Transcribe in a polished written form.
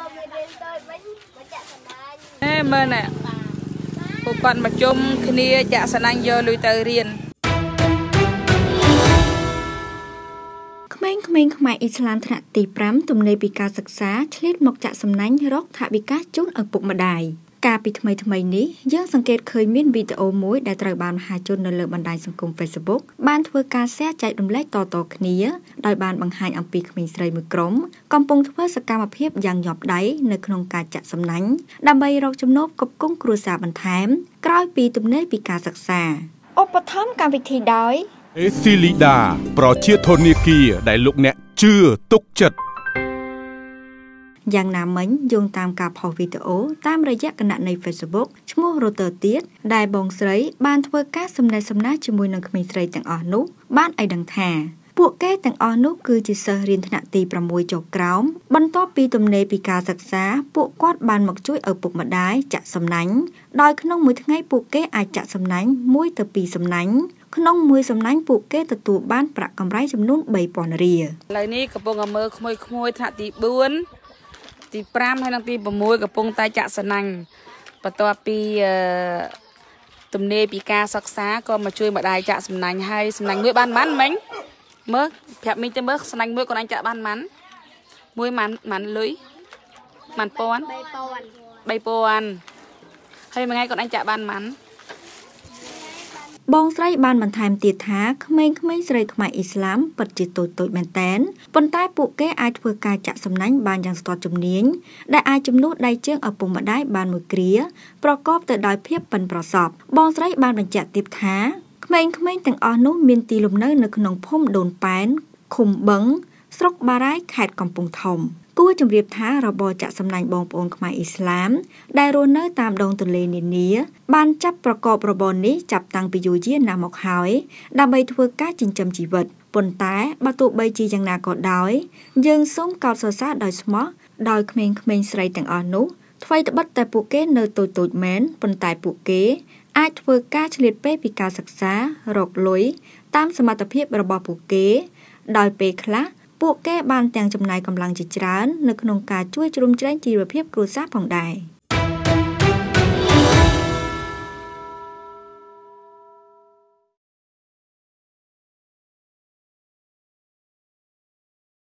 mơ nè cô con mà chung kia dạ sanh anh vô lui tới riêng ក្មេងៗខ្មែរអ៊ីស្លាមថ្នាក់ទី 5 ទំនេរពីការសិក្សាឆ្លៀតមកចាក់សំណាញ់រកថវិកាជូនឪពុកម្ដាយកាលពីថ្មីៗនេះយើងសង្កេតឃើញមានវីដេអូមួយដែលត្រូវបានមហាជននៅលើបណ្ដាញសង្គម Facebook បានធ្វើការ share ចែករំលែកតៗគ្នាដោយបានបង្ហាញអំពីក្មេងស្រីមួយក្រុមកំពុងធ្វើសកម្មភាពយ៉ាងញាប់ដៃនៅក្នុងការចាក់សំណាញ់ដើម្បីរកចំណូលផ្គត់ផ្គង់គ្រួសារបន្ថែមក្រោយពីទំនេរពីការសិក្សាឧបត្ថម្ភកម្មវិធីដោយអេស៊ីលីដាប្រជាធនាគារដែលលោកអ្នកជឿទុកចិត្តយ៉ាងណាមិញយោងតាមការផុសវីដេអូតាមរយៈគណនី Facebook ឈ្មោះ Roter ទៀតដែលបងស្រីបានធ្វើការសំណេះសំណាលជាមួយនឹងក្មេងស្រីទាំងអស់នោះបានឲ្យដឹងថាពួកគេទាំងអស់នោះគឺជាសិស្សរៀនថ្នាក់ទី 6 ចុះក្រោមបន្ទាប់ពីទំនេរពីការសិក្សាពួកគាត់បានមកជួយឪពុកម្ដាយចាក់សំណាញ់ដោយក្នុងមួយថ្ងៃពួកគេអាចចាក់សំណាញ់1ទៅ2សំណាញ់ក្នុងមួយសំណាញ់ពួកគេទទួលបានប្រាក់កម្រៃចំនួន 3000 រៀលឥឡូវនេះកំពុងមើលក្មួយៗថ្នាក់ទី4ទី5ហើយនិងទី6កំពុងតែចាក់សំណាញ់បន្ទាប់ពីទំនេរពីការសិក្សាក៏មកជួយម្ដាយចាក់សំណាញ់ហើយសំណាញ់មួយបានប៉ុន្មានមិញមើលប្រាប់មីងទៅមើលសំណាញ់មួយគាត់អញចាក់បានប៉ុន្មានមួយប៉ុន្មានលុយប៉ុន្មាន3000ហើយមួយថ្ងៃគាត់អញចាក់បានប៉ុន្មានបងស្រីបានបន្ថែមទៀតថាក្មេងៗស្រីខ្មែរអ៊ីស្លាមពិតជាតូចមែនតែនប៉ុន្តែពួកគេអាចធ្វើការចាក់សំណាញ់បានយ៉ាងស្ទាត់ជំនាញដែលអាចជំនួសដៃជើងឪពុកម្ដាយបានមួយគ្រាប្រកបទៅដោយភាពប៉ិនប្រសប់បងស្រីបានបញ្ជាក់ទៀតថាក្មេងៗទាំងអស់នោះមានទីលំនៅនៅក្នុងភូមិដូនប៉ែនឃុំបឹងស្រុកបារាយខេត្តកំពង់ធំគួរជម្រាបថារបរចាក់សំណាញ់បងប្អូនខ្មែរអ៊ីស្លាមដែលរស់នៅតាមដងទន្លេនានាបានចាប់ប្រកបរបរនេះចាប់តាំងពីយូរយារណាស់មកហើយដើម្បីធ្វើការចិញ្ចឹមជីវិតប៉ុន្តែបើទោះបីជាយ៉ាងណាក៏ដោយយើងសូមកោតសរសើរដោយស្មោះដោយក្មេងៗស្រីទាំងអស់នោះថ្មីត្បិតតែពួកគេនៅតូចមែនប៉ុន្តែពួកគេអាចធ្វើការឆ្លៀតពេលពីការសិក្សារកលុយតាមសមត្ថភាពរបស់ពួកគេដោយពេលខ្លះពួកគេបានទាំងចំណាយកម្លាំងជាច្រើននៅក្នុងការជួយជ្រោមជ្រែងជីវភាពគ្រួសារផងដែរ